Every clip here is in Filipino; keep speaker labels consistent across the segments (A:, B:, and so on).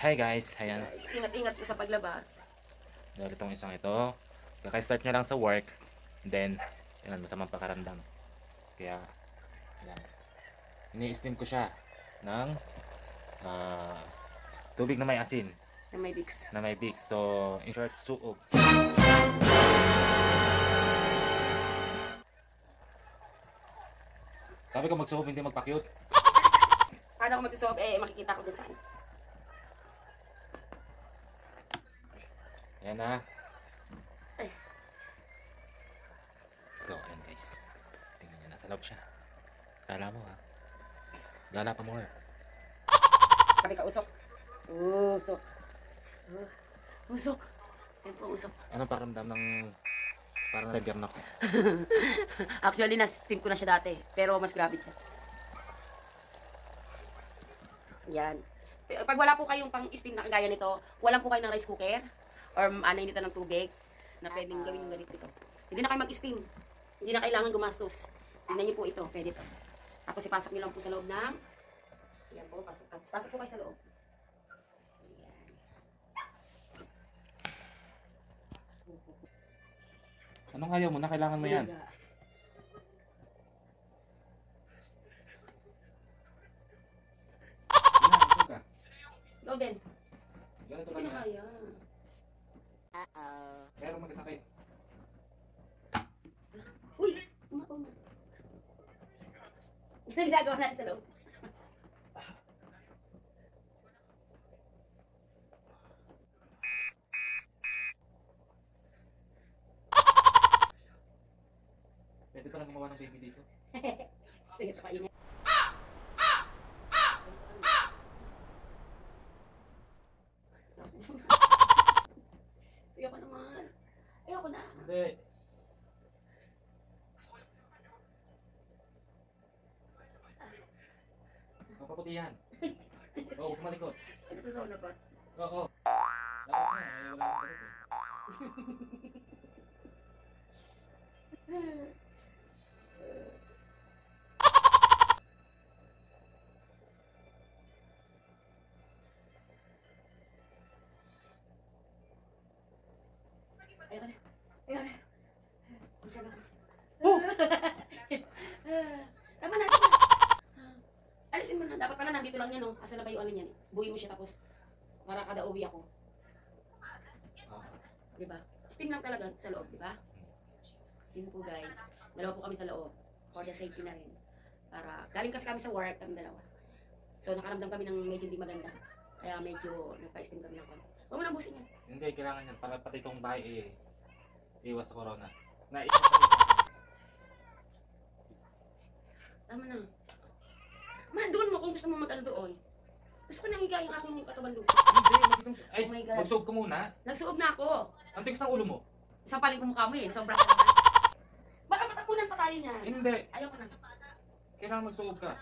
A: Hi guys, ayan.
B: Guys, ingat-ingat sa paglabas.
A: Dahil itong isang ito, kaka-start nyo lang sa work, then, yan, masamang pakaramdam. Kaya, ayan. Ini-steam ko siya ng ah, tubig na may asin,
B: Na may Vicks.
A: na may Vicks. So, in short, suog. Sabi ko magsuog, hindi magpa-cute.
B: Paano ako magsisob? Makikita ko dyan saan.
A: Ayan na.
B: Ay.
A: So, ayan guys. Tingnan nyo, nasa loob siya. Gala mo ha. Gala pa more.
B: Sabi ka, usok. Usok. Usok. Yan po, usok.
A: Anong pakiramdam ng parang nag-burn ako?
B: Actually, na-steam ko na siya dati. Pero mas grabe siya. Yan. Pag wala po kayong pang-steam na kagaya nito, walang po kayo ng rice cooker or nito ng tubig na pwedeng gawin yung ganito ito. Hindi na kayo mag-steam. Hindi na kailangan gumastos. Tingnan niyo po ito. Pwede ito. Tapos ipasok niyo lang po sa loob ng... Yan po. Pasok po kayo sa loob. Yan.
A: Anong ayaw mo na? Kailangan mo yan.
B: Go, Ben.
A: Ganito
B: Hindi
A: lang
B: na
A: yan.
B: kaya.
A: Pero magkasakit.
B: Uy! Umapaw na. Ano yung ginagawa natin sa loob?
A: Pwede pa lang gumawa ng baby dito.
B: Sige, pakainin. Ayoko naman. Ayoko na.
A: Hindi. Kapaputihan. Oo, huwag malikot.
B: Ano ito sa dapat?
A: Oo. Dapat na, eh, wala akong kalit eh.
B: Ayoko na. Ayoko na. Isa na.
A: Oh!
B: Tama na. Sige. Alisin mo na. Dapat pala nandito lang yan, no? Asa na ba yung ano yan? Buhay mo siya tapos para kada uwi ako. Diba? Steam lang talaga sa loob, diba? Yun po guys. Dalawa po kami sa loob. For the safety na rin. Para, galing kasi kami sa work, kami dalawa. So nakaramdam kami ng medyo hindi maganda. Kaya medyo nagpa-steam kami ng konti. Huwag mo nang busin yan.
A: Hindi, kailangan yan. Para pati itong bahay eh. Iwas sa corona.
B: Tama na. Man, doon mo kung gusto mo mag-ano doon. Gusto ko nang higa yung aking katawan doon.
A: Hindi, ay,
B: Oh my God.
A: magsuog ka muna.
B: Nagsuog na ako.
A: Ang tigas ng ulo mo.
B: Sampalin ko mukha mo eh. Sobrang ka naman. Baka matapunan pa tayo niya.
A: Hindi.
B: Ayoko na.
A: Kailangan magsuog ka.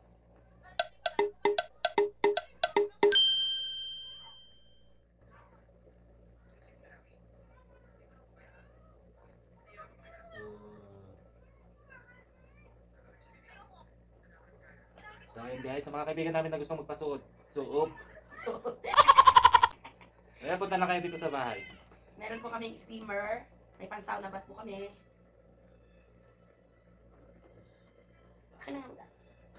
A: So ayun guys, sa mga kaibigan namin na gustong magpasuot, suog.
B: So,
A: Ayan, punta na kayo dito sa bahay.
B: meron po kaming steamer. May pan-sauna bath po kami. Akin na nga.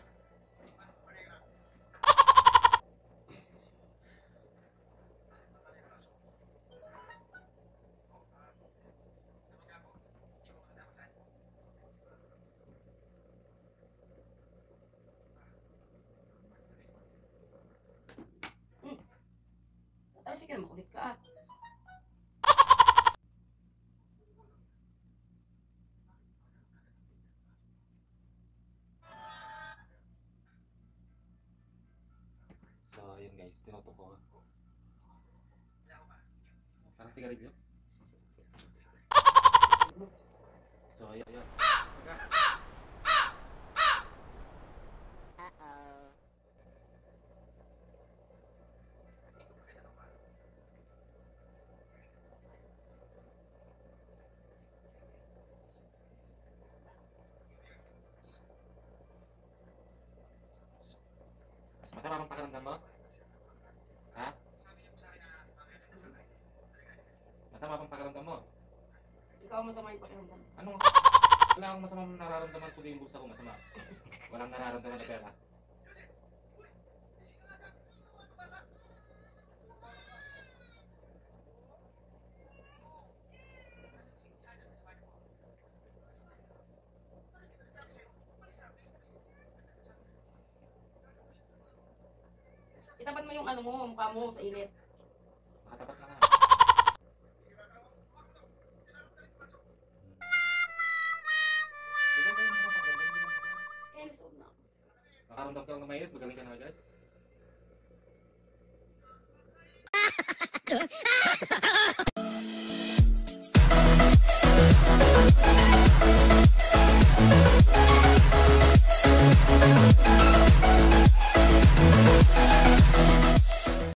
B: Tapos sige, makulit ka ah.
A: So ayun guys, tinutok ko. Parang sigarilyo. So ayun, ayun. Masama bang pakiramdam mo? Ha? Masama pang pakiramdam mo.
B: Ikaw ang masama yung pakiramdam.
A: Anong... Wala akong masamang nararamdaman kundi yung bulsa ko masama. Walang nararamdaman na pera.
B: Itapat mo yung ano mo, mukha mo sa init.
A: Nakatapat na nga. Di ba kayo mga pakiramdam? Hindi naman ako.
B: Eh, nasuot na ako.
A: Makaramdam ka lang na mainit, magaling ka na agad.